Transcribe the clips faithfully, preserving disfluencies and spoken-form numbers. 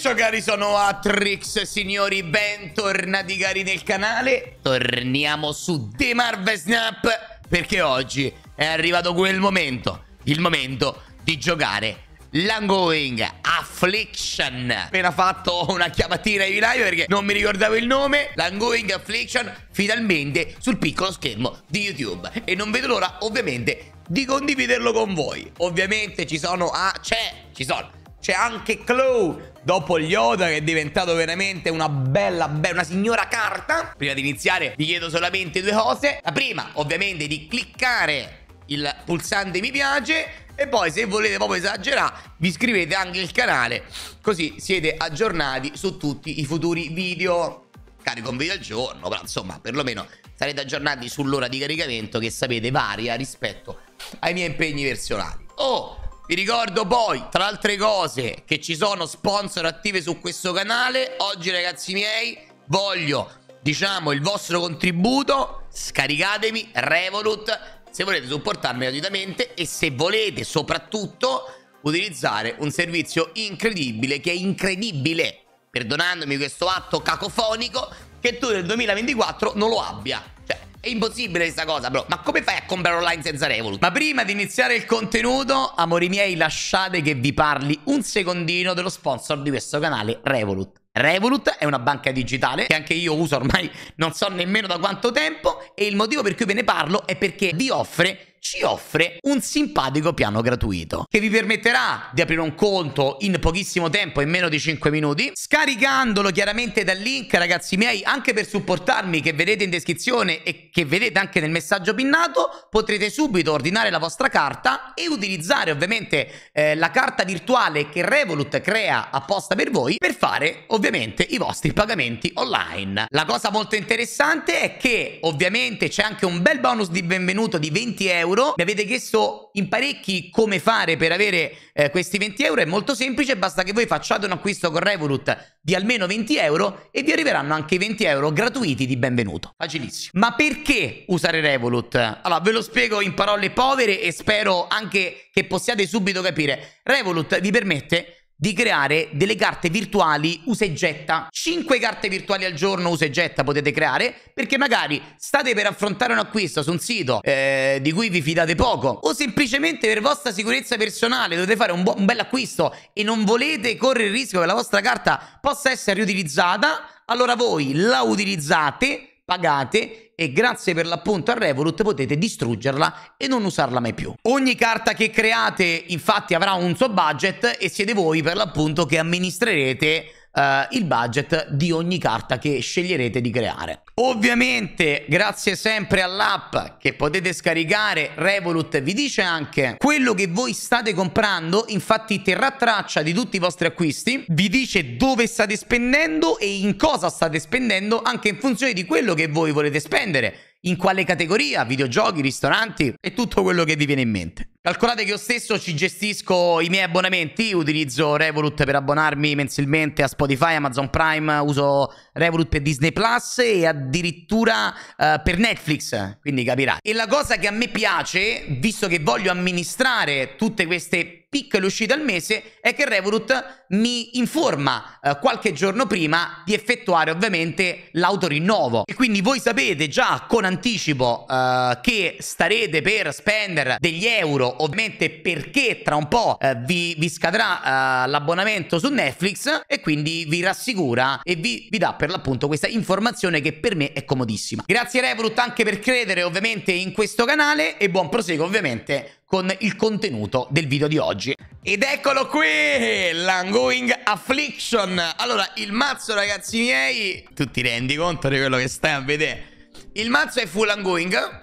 ciao cari, sono Atrix, signori, bentornati cari nel canale. Torniamo su The Marvel Snap, perché oggi è arrivato quel momento, il momento di giocare l'Ongoing Affliction. Appena fatto una chiamatina ai live perché non mi ricordavo il nome. L'Ongoing Affliction finalmente sul piccolo schermo di YouTube, e non vedo l'ora ovviamente di condividerlo con voi. Ovviamente ci sono, ah c'è, ci sono C'è anche Chloe, dopo Yoda, che è diventato veramente una bella, bella, una signora carta. Prima di iniziare vi chiedo solamente due cose. La prima, ovviamente, di cliccare il pulsante mi piace. E poi, se volete proprio esagerare, vi iscrivete anche al canale, così siete aggiornati su tutti i futuri video. Carico un video al giorno, però insomma, perlomeno sarete aggiornati sull'ora di caricamento, che sapete varia rispetto ai miei impegni personali. Oh! Vi ricordo poi, tra altre cose, che ci sono sponsor attive su questo canale. Oggi, ragazzi miei, voglio, diciamo, il vostro contributo. Scaricatemi Revolut se volete supportarmi gratuitamente, e se volete soprattutto utilizzare un servizio incredibile, che è incredibile, perdonandomi questo atto cacofonico, che tu nel duemilaventiquattro non lo abbia. Cioè, è impossibile questa cosa, bro. Ma come fai a comprare online senza Revolut? Ma prima di iniziare il contenuto, amori miei, lasciate che vi parli un secondino dello sponsor di questo canale, Revolut. Revolut è una banca digitale che anche io uso ormai non so nemmeno da quanto tempo, e il motivo per cui ve ne parlo è perché vi offre, ci offre un simpatico piano gratuito che vi permetterà di aprire un conto in pochissimo tempo, in meno di cinque minuti, scaricandolo chiaramente dal link, ragazzi miei, anche per supportarmi, che vedete in descrizione e che vedete anche nel messaggio pinnato. Potrete subito ordinare la vostra carta e utilizzare ovviamente eh, la carta virtuale che Revolut crea apposta per voi, per fare ovviamente i vostri pagamenti online. La cosa molto interessante è che ovviamente c'è anche un bel bonus di benvenuto di venti euro. Mi avete chiesto in parecchi come fare per avere eh, questi venti euro. È molto semplice, basta che voi facciate un acquisto con Revolut di almeno venti euro e vi arriveranno anche i venti euro gratuiti di benvenuto. Facilissimo. Ma perché usare Revolut? Allora, ve lo spiego in parole povere e spero anche che possiate subito capire. Revolut vi permette di creare delle carte virtuali usa e getta. cinque carte virtuali al giorno usa e getta potete creare, perché magari state per affrontare un acquisto su un sito eh, di cui vi fidate poco, o semplicemente per vostra sicurezza personale dovete fare un, un bel acquisto e non volete correre il rischio che la vostra carta possa essere riutilizzata. Allora voi la utilizzate, pagate, e grazie per l'appunto a Revolut potete distruggerla e non usarla mai più. Ogni carta che create infatti avrà un suo budget, e siete voi per l'appunto che amministrerete Uh, il budget di ogni carta che sceglierete di creare. Ovviamente grazie sempre all'app che potete scaricare, Revolut vi dice anche quello che voi state comprando, infatti terrà traccia di tutti i vostri acquisti, vi dice dove state spendendo e in cosa state spendendo, anche in funzione di quello che voi volete spendere, in quale categoria, videogiochi, ristoranti e tutto quello che vi viene in mente. Calcolate che io stesso ci gestisco i miei abbonamenti, utilizzo Revolut per abbonarmi mensilmente a Spotify, Amazon Prime, uso Revolut per Disney Plus e addirittura uh, per Netflix, quindi capirai. E la cosa che a me piace, visto che voglio amministrare tutte queste piccole uscite al mese, è che Revolut mi informa uh, qualche giorno prima di effettuare ovviamente l'autorinnovo, e quindi voi sapete già con anticipo uh, che starete per spendere degli euro, ovviamente perché tra un po' uh, vi, vi scadrà uh, l'abbonamento su Netflix, e quindi vi rassicura e vi, vi dà per l'appunto questa informazione che per me è comodissima. Grazie Revolut anche per credere ovviamente in questo canale, e buon proseguo ovviamente con il contenuto del video di oggi. Ed eccolo qui, l'Ongoing Affliction. Allora, il mazzo, ragazzi miei, tu ti rendi conto di quello che stai a vedere? Il mazzo è full ongoing,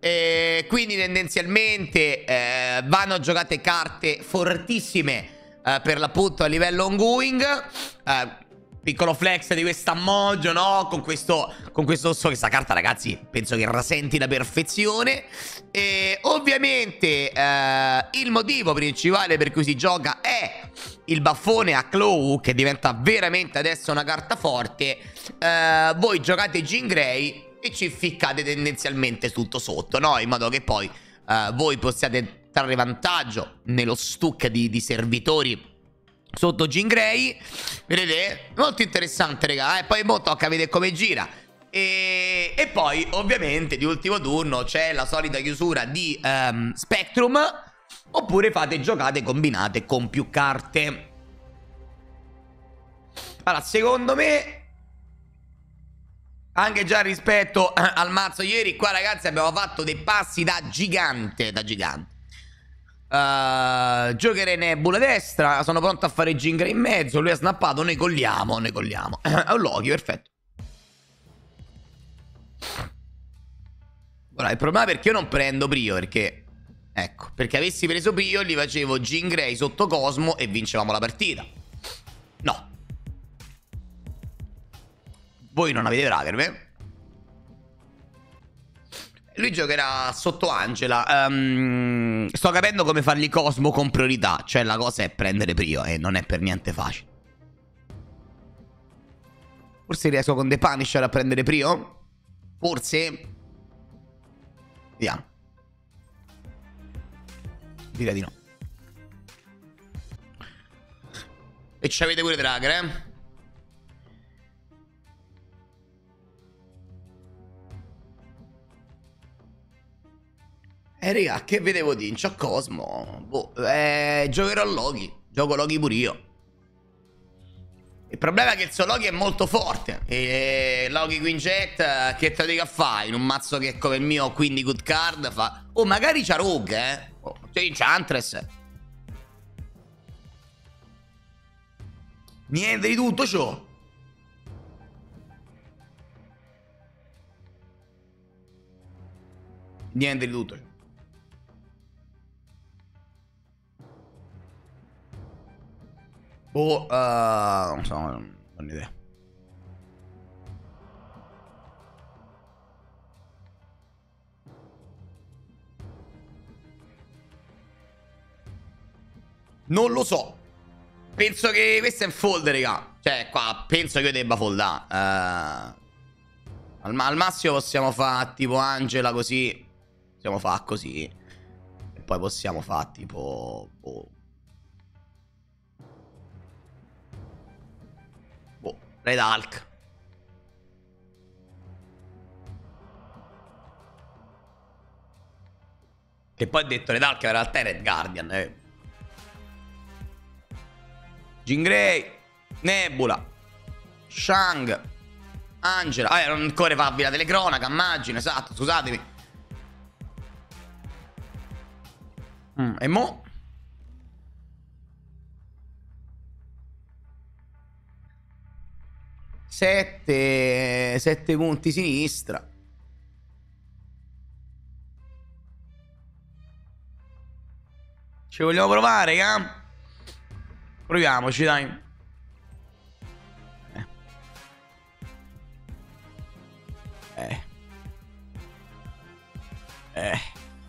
eh, quindi tendenzialmente eh, vanno giocate carte fortissime eh, per l'appunto a livello ongoing. eh, Piccolo flex di questa Mojo, no? Con questo, con questo, so, questa carta, ragazzi, penso che rasenti la perfezione. E ovviamente eh, il motivo principale per cui si gioca è il baffone a Chloe, che diventa veramente adesso una carta forte. eh, Voi giocate Jean Grey e ci ficcate tendenzialmente tutto sotto, no? In modo che poi eh, voi possiate trarre vantaggio nello stuck di, di servitori sotto Jean Grey. Vedete? Molto interessante, raga. E poi mo tocca vedere come gira. E, e poi, ovviamente, di ultimo turno c'è la solita chiusura di um, Spectrum. Oppure fate giocate combinate con più carte. Allora, secondo me, anche già rispetto al mazzo ieri, qua ragazzi abbiamo fatto dei passi da gigante, da gigante. Uh, Joker e Nebula a destra, sono pronto a fare Gingra in mezzo, lui ha snappato, noi colliamo, noi colliamo. È un Loki, perfetto. Ora, il problema è perché io non prendo Prio, perché... Ecco, perché avessi preso Prio, gli facevo Jean Grey sotto Cosmo e vincevamo la partita. No. Voi non avete Dragon, eh? Lui giocherà sotto Angela. um, Sto capendo come fargli Cosmo con priorità. Cioè la cosa è prendere Prio e non è per niente facile. Forse riesco con The Punisher a prendere Prio? Forse. Vediamo. Direi di no. E ci avete pure Dragon, eh? Eh raga, che vedevo di? C'ho Cosmo. Boh, eh, giocherò Loki. Gioco Loki pure io. Il problema è che il suo Loki è molto forte. E Loki Queen Jet, che te lo dica fare? In un mazzo che è come il mio, quindi good card fa. Oh, magari c'ha Rogue, eh. Oh, c'è Chantress. Niente di tutto ciò. Niente di tutto ciò. Boh, uh, non so, non ho idea. Non lo so. Penso che questo è un fold, raga. Cioè, qua penso che io debba foldare. Uh, al, al massimo possiamo fare tipo Angela così. Possiamo fare così. E poi possiamo fare tipo... Boh. Boh, Red Hulk. Che poi ha detto Red Hulk, in realtà è Red Guardian, eh. Jean Grey, Nebula, Shang, Angela. Eh, non ancora farvi la telecronaca, immagino, esatto, scusatemi. Mm, e mo? Sette, sette punti sinistra. Ci vogliamo provare, eh? Proviamoci, dai. Eh. Eh. Eh.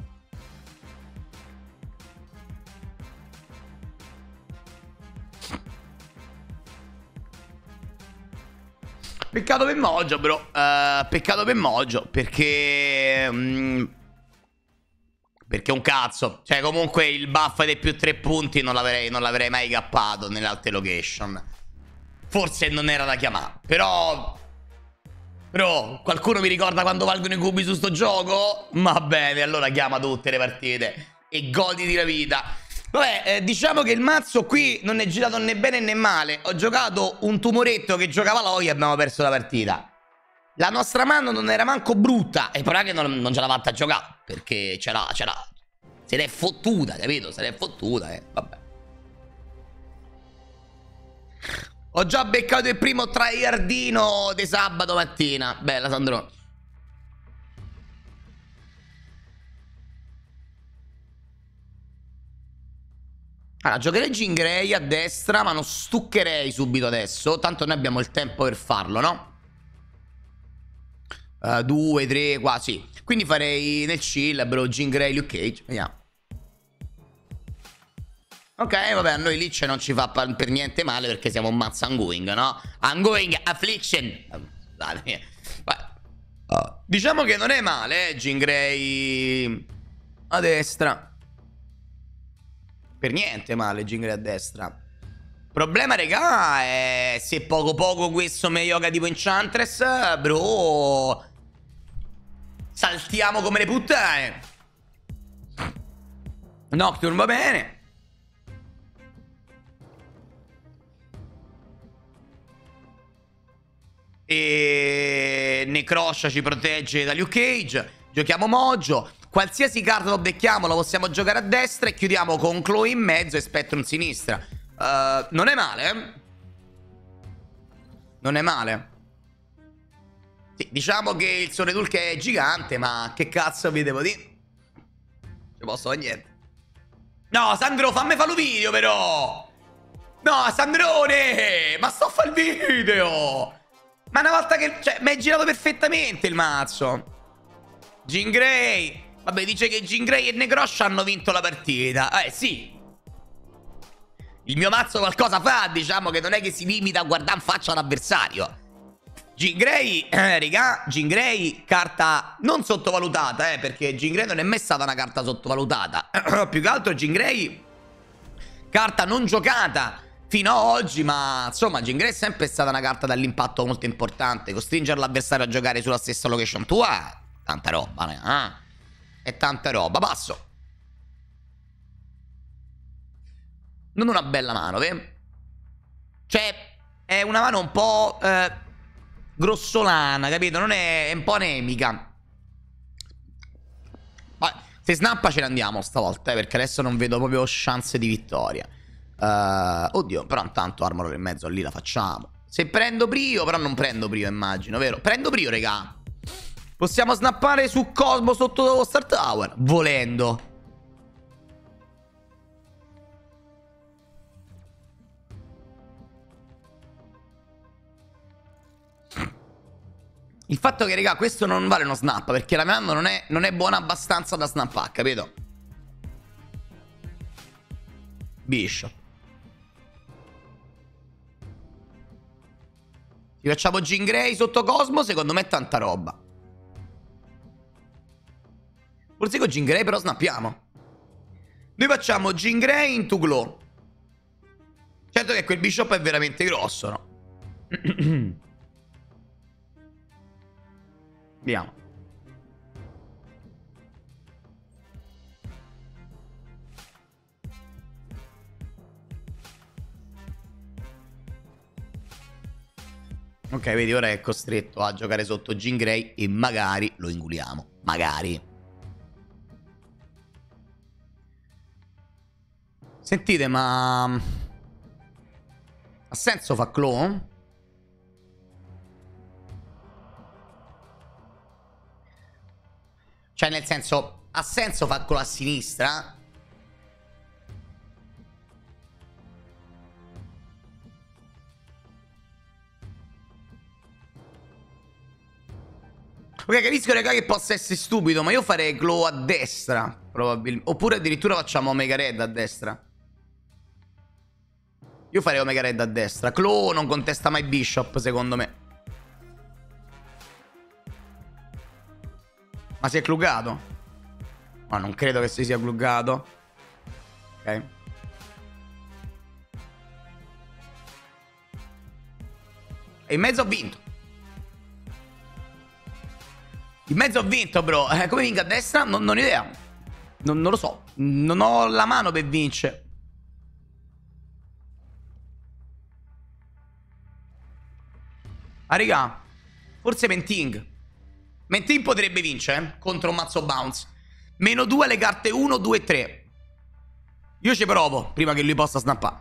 Peccato per Mojo, bro. Uh, peccato per Mojo, perché... Mm, perché un cazzo. Cioè, comunque il buff dei più tre punti non l'avrei mai cappato nelle altre location. Forse non era da chiamare. Però... Bro, qualcuno mi ricorda quando valgono i cubi su sto gioco? Va bene, allora chiama tutte le partite e goditi la vita. Vabbè, eh, diciamo che il mazzo qui non è girato né bene né male. Ho giocato un tumoretto che giocava Loki e abbiamo perso la partita. La nostra mano non era manco brutta. E però che non, non ce l'ha fatta a giocare. Perché ce l'ha, ce l'ha. Se l'è fottuta, capito? Se l'è fottuta, eh. Vabbè. Ho già beccato il primo tryhardino di sabato mattina. Bella, Sandro. Allora, giocherei Jean Grey a destra, ma non stuccherei subito adesso. Tanto noi abbiamo il tempo per farlo, no? Uh, due, tre, quasi. Quindi farei nel chill, bro, Jean Grey, Luke Cage. Vediamo. Ok, vabbè, a noi Lich non ci fa per niente male perché siamo un mazzo ongoing, no? Ongoing affliction. Scusatemi. Uh, diciamo che non è male, eh, Jean Grey a destra. Per niente male, Jean Grey a destra. Problema, regà, è se poco poco questo me yoga tipo Enchantress, bro, saltiamo come le puttane. Nocturne va bene. E Necroscia ci protegge da Luke Cage. Giochiamo Mojo. Qualsiasi carta lo becchiamo lo possiamo giocare a destra. E chiudiamo con Chloe in mezzo e Spectrum in sinistra. uh, Non è male, eh? Non è male. Sì, diciamo che il Sole Dulce è gigante, ma che cazzo vi devo dire? Non posso fare niente. No, Sandro, fammi fare un video però. No, Sandrone, ma sto a fare il video. Ma una volta che... Cioè, mi è girato perfettamente il mazzo. Jean Grey. Vabbè, dice che Jean Grey e Necroscia hanno vinto la partita. Eh, sì. Il mio mazzo qualcosa fa, diciamo che non è che si limita a guardare in faccia l'avversario. Jean Grey, eh, raga, Jean Grey, carta non sottovalutata, eh, perché Jean Grey non è mai stata una carta sottovalutata. Più che altro Jean Grey, carta non giocata fino a oggi, ma insomma Jean Grey è sempre stata una carta dall'impatto molto importante. Costringere l'avversario a giocare sulla stessa location tua, tanta roba, eh? È tanta roba. Passo. Non una bella mano, vero? Cioè, è una mano un po' eh, grossolana, capito? Non è, è un po' anemica. Vabbè, se snappa ce ne andiamo stavolta, eh, perché adesso non vedo proprio chance di vittoria. Uh, oddio, però intanto Armor in mezzo lì la facciamo. Se prendo Brio, però non prendo Brio, immagino, vero? Prendo Brio, regà. Possiamo snappare su Cosmo sotto Star Tower, volendo. Il fatto che, raga, questo non vale uno snap, perché la mia mano non è, non è buona abbastanza da snappare, capito? Bishop. Ci facciamo Jean Grey sotto Cosmo, secondo me è tanta roba. Forse con Jean Grey però snappiamo. Noi facciamo Jean Grey into Glow. Certo che quel Bishop è veramente grosso, no? Vediamo. Ok, vedi, ora è costretto a giocare sotto Jean Grey e magari lo inguliamo. Magari. Sentite, ma... ha senso fa Claw? Cioè, nel senso, ha senso fa Claw a sinistra? Ok, capisco, raga, che possa essere stupido, ma io farei Claw a destra, probabilmente. Oppure addirittura facciamo Omega Red a destra. Io farei Omega Red a destra. Claw non contesta mai Bishop, secondo me. Ma si è clugato? Ma non credo che si sia clugato. Ok. E in mezzo ho vinto. In mezzo ho vinto, bro. Eh, come vinco a destra? Non, non ho idea. Non, non lo so. Non ho la mano per vincere. Ah, raga. Forse Menting. Menting potrebbe vincere, eh? Contro un mazzo bounce. Meno due alle carte uno, due e tre. Io ci provo prima che lui possa snappare.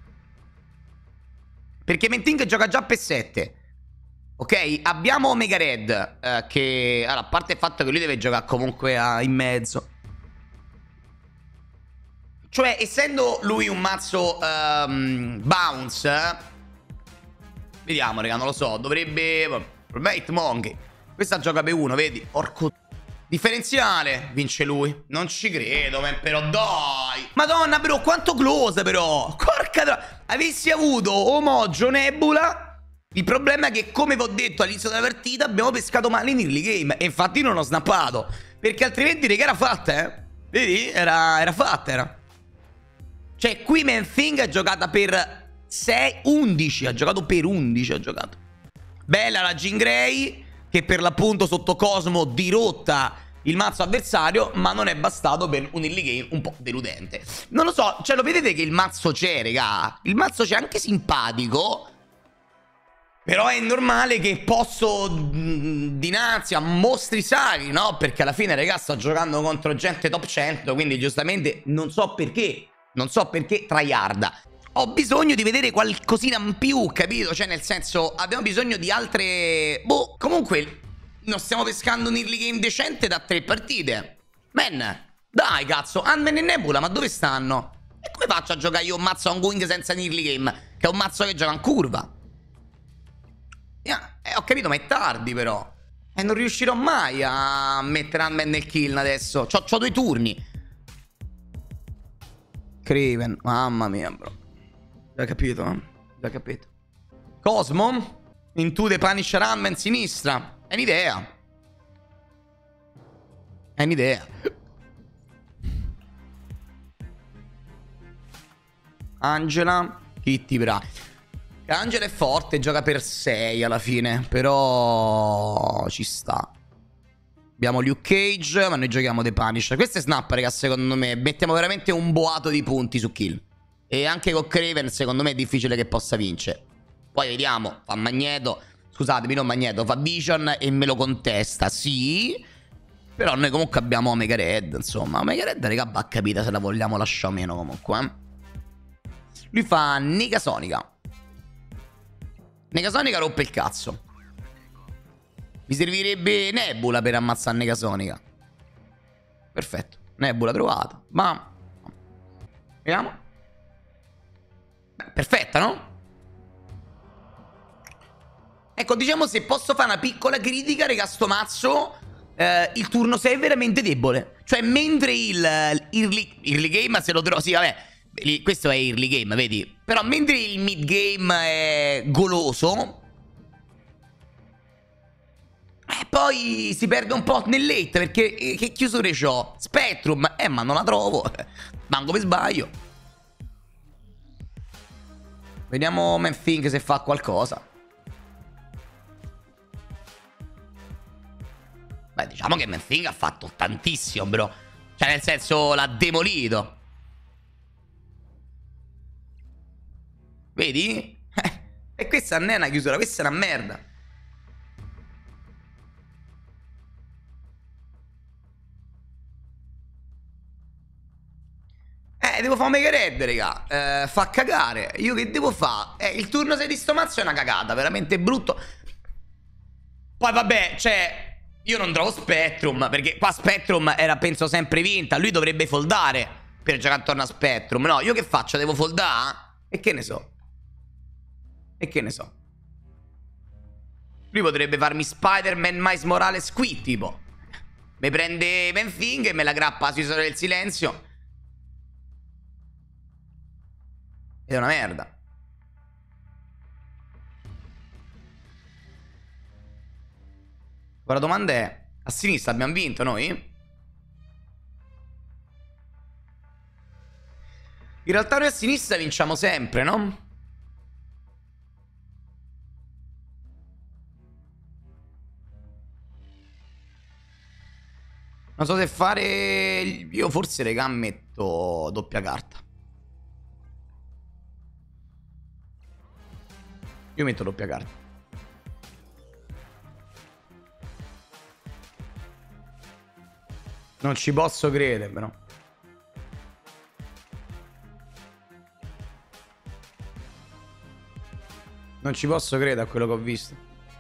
Perché Menting gioca già per sette. Ok, abbiamo Omega Red, eh, che... Allora, a parte il fatto che lui deve giocare comunque a... in mezzo. Cioè, essendo lui un mazzo um, bounce... Eh... Vediamo, raga, non lo so. Dovrebbe... Vabbè, Hitmonkey. Questa gioca per uno, vedi? Porco... Differenziale. Vince lui. Non ci credo, man, però dai. Madonna, però, quanto close, però. Porca tra... Avessi avuto Omoggio Nebula... Il problema è che, come vi ho detto all'inizio della partita, abbiamo pescato male in early game. E infatti non ho snappato. Perché altrimenti, raga, era fatta, eh. Vedi? Era, era fatta, era. Cioè, qui Menting è giocata per sei, undici. Ha giocato per undici, ha giocato. Bella la Jean Grey, che per l'appunto sotto Cosmo dirotta il mazzo avversario, ma non è bastato per un early game un po' deludente. Non lo so, cioè lo vedete che il mazzo c'è, raga. Il mazzo c'è anche simpatico. Però è normale che posso mh, dinanzi a mostri sacri, no? Perché alla fine, raga, sto giocando contro gente top cento, quindi giustamente non so perché, non so perché tryharda. Ho bisogno di vedere qualcosina in più, capito? Cioè, nel senso, abbiamo bisogno di altre... Boh, comunque, non stiamo pescando un early game decente da tre partite. Man, dai, cazzo, Ant-Man e Nebula, ma dove stanno? E come faccio a giocare io un mazzo ongoing senza un early game? Che è un mazzo che gioca in curva. Yeah, eh, ho capito, ma è tardi però. E non riuscirò mai a mettere Ant-Man nel kill adesso. C'ho, c'ho due turni. Craven, mamma mia, bro. Già capito, eh? Già capito. Cosmo? Into the Punisher Ant-Man sinistra. È un'idea. È un'idea. Angela. Kitty Bra. Angela è forte, gioca per sei alla fine, però ci sta. Abbiamo Luke Cage, ma noi giochiamo The Punisher. Questo è Snap, raga, secondo me. Mettiamo veramente un boato di punti su kill. E anche con Craven, secondo me, è difficile che possa vincere. Poi vediamo, fa Magneto. Scusatemi, non Magneto, fa Vision e me lo contesta, sì. Però noi comunque abbiamo Omega Red, insomma. Omega Red, raga, va capita se la vogliamo lasciare o meno comunque, eh. Lui fa Negasonica. Negasonica rompe il cazzo. Mi servirebbe Nebula per ammazzare Negasonica. Perfetto. Nebula trovata. Ma vediamo. Beh, perfetta, no? Ecco, diciamo, se posso fare una piccola critica, raga, sto mazzo, eh, il turno sei è veramente debole. Cioè, mentre il early, early game se lo trovo... Sì, vabbè, questo è early game, vedi? Però mentre il mid game è goloso, eh, poi si perde un po' nel late, perché eh, che chiusure c'ho? Spectrum, eh, ma non la trovo. Manco per sbaglio. Vediamo Man-Thing se fa qualcosa. Beh, diciamo che Man-Thing ha fatto tantissimo, bro. Cioè, nel senso, l'ha demolito. Vedi? Eh, e questa non è una chiusura, questa è una merda. Eh, devo fare Omega Red, raga. Eh, fa cagare. Io che devo fare? Eh, il turno sei di sto mazzo è una cagata, veramente brutto. Poi vabbè, cioè... Io non trovo Spectrum, perché qua Spectrum era, penso, sempre vinta. Lui dovrebbe foldare per giocare attorno a Spectrum. No, io che faccio? Devo foldare? E che ne so? E che ne so? Lui potrebbe farmi Spider-Man, Miles Morales qui, tipo. Mi prende Man-Thing e me la grappa sui Isola del Silenzio. Ed è una merda. La domanda è: a sinistra abbiamo vinto noi? In realtà noi a sinistra vinciamo sempre, no? Non so se fare... Io forse, raga, metto doppia carta. Io metto doppia carta. Non ci posso credere, però. Non ci posso credere a quello che ho visto.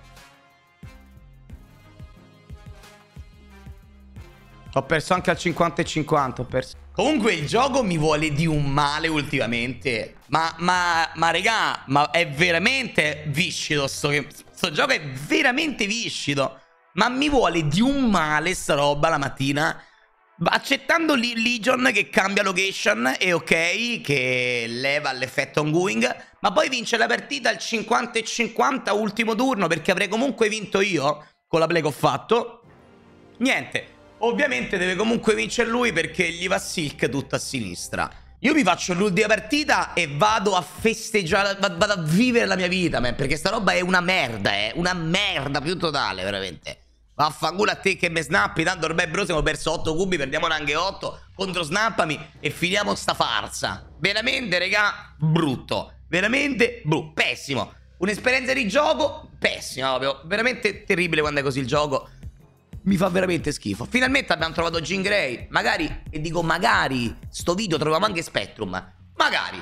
Ho perso anche al cinquanta e cinquanta. Ho perso. Comunque il gioco mi vuole di un male ultimamente. Ma, ma, ma regà, ma è veramente viscido sto, sto gioco è veramente viscido. Ma mi vuole di un male sta roba la mattina. Accettando Legion che cambia location è ok, che leva l'effetto ongoing, ma poi vince la partita al cinquanta e cinquanta ultimo turno, perché avrei comunque vinto io con la play che ho fatto. Niente, ovviamente deve comunque vincere lui perché gli va Silk tutto a sinistra. Io mi faccio l'ultima partita e vado a festeggiare, vado a vivere la mia vita, man, perché sta roba è una merda, è una merda più totale, veramente. Vaffanculo a te che me snappi, tanto ormai bro siamo perso otto cubi, perdiamone anche otto, contro snappami e finiamo sta farsa. Veramente, raga, brutto, veramente brutto, pessimo. Un'esperienza di gioco pessima, proprio, veramente terribile quando è così il gioco. Mi fa veramente schifo. Finalmente abbiamo trovato Jean Grey. Magari, e dico magari, sto video troviamo anche Spectrum. Magari.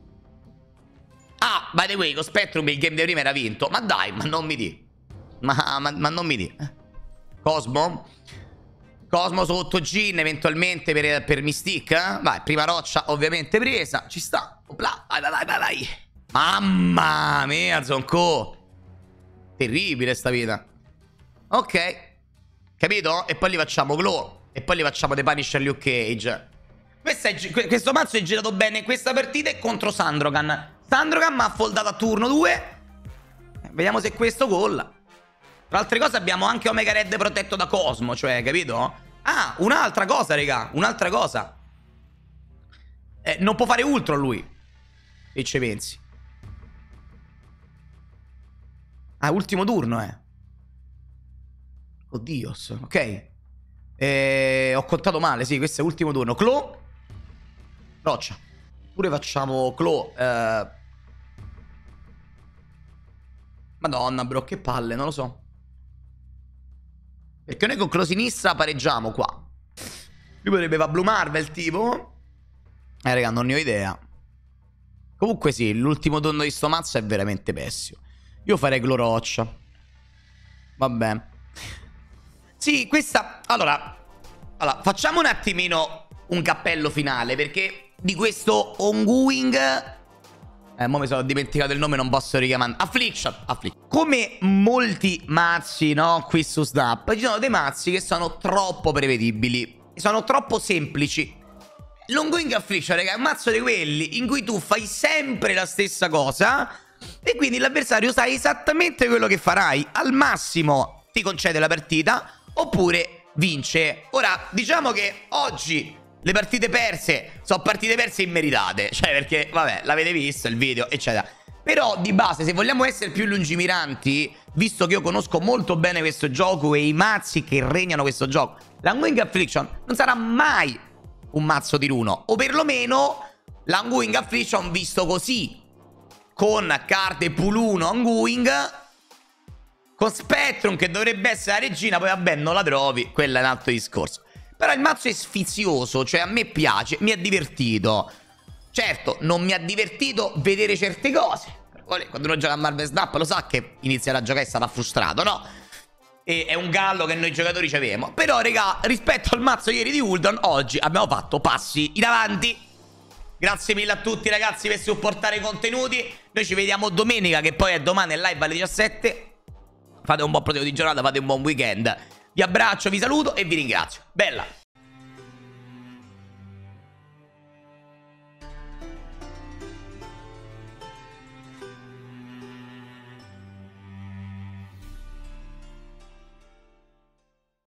Ah, by the way, con Spectrum il game di prima era vinto. Ma dai, ma non mi di. Ma, ma, ma non mi di. Cosmo? Cosmo sotto Jean eventualmente per, per Mystique. Eh? Vai, prima roccia ovviamente presa. Ci sta. Opla. Vai, vai, vai, vai, vai. Mamma mia, Zonko. Terribile sta vita. Ok. Capito? E poi li facciamo Glow. E poi li facciamo The Punisher Luke Cage. È, questo mazzo è girato bene in questa partita è contro Sandrogan. Sandrogan mi ha foldato a turno due. Vediamo se questo colla. Tra altre cose abbiamo anche Omega Red protetto da Cosmo. Cioè, capito? Ah, un'altra cosa, raga. Un'altra cosa. Eh, non può fare Ultron lui. E ci pensi. Ah, ultimo turno, eh. Oddio, ok. Eh, ho contato male, sì, questo è l'ultimo turno. Claw. Roccia. Pure facciamo Claw. Eh... Madonna, bro, che palle, non lo so. Perché noi con Claw sinistra pareggiamo qua. Lui potrebbe fare Blue Marvel, tipo. Eh, raga, non ne ho idea. Comunque sì, l'ultimo turno di sto mazzo è veramente pessimo. Io farei Claw Roccia. Vabbè. Sì, questa... Allora, allora, facciamo un attimino un cappello finale, perché di questo ongoing... Eh, mo mi sono dimenticato il nome, non posso richiamare... Affliction, Affliction. Come molti mazzi, no, qui su Snap, ci sono dei mazzi che sono troppo prevedibili, sono troppo semplici. L'ongoing Affliction, raga, è un mazzo di quelli in cui tu fai sempre la stessa cosa e quindi l'avversario sa esattamente quello che farai. Al massimo ti concede la partita... oppure vince. Ora, diciamo che oggi le partite perse sono partite perse immeritate. Cioè, perché, vabbè, l'avete visto il video, eccetera. Però, di base, se vogliamo essere più lungimiranti, visto che io conosco molto bene questo gioco e i mazzi che regnano questo gioco, l'Ongoing Affliction non sarà mai un mazzo di runo. O perlomeno l'Ongoing Affliction visto così, con carte pool uno Ongoing, con Spectrum che dovrebbe essere la regina. Poi vabbè, non la trovi, quello è un altro discorso. Però il mazzo è sfizioso, cioè a me piace, mi ha divertito. Certo, non mi ha divertito vedere certe cose. Quando uno gioca a Marvel Snap lo sa che inizia a giocare e sarà frustrato, no? E è un gallo che noi giocatori ci avevamo. Però, raga, rispetto al mazzo ieri di Uldon, oggi abbiamo fatto passi in avanti. Grazie mille a tutti, ragazzi, per supportare i contenuti. Noi ci vediamo domenica, che poi è domani, è live alle diciassette. Fate un buon proseguo di giornata, fate un buon weekend. Vi abbraccio, vi saluto e vi ringrazio. Bella!